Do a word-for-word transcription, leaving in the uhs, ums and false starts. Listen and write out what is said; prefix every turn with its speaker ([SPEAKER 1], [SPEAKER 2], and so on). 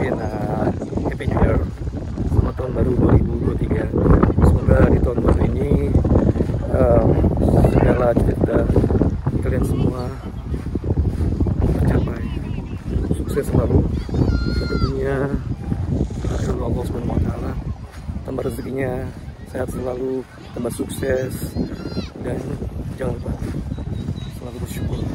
[SPEAKER 1] ngucapin uh, Happy New Year, selamat tahun baru dua ribu dua puluh tiga. Semoga di tahun baru ini uh, segala cita-cita kalian semua tercapai, sukses selalu. Tentunya uh, Allah subhanahu wa taala tambah rezekinya, sehat selalu, tambah sukses, dan jangan lupa selalu bersyukur.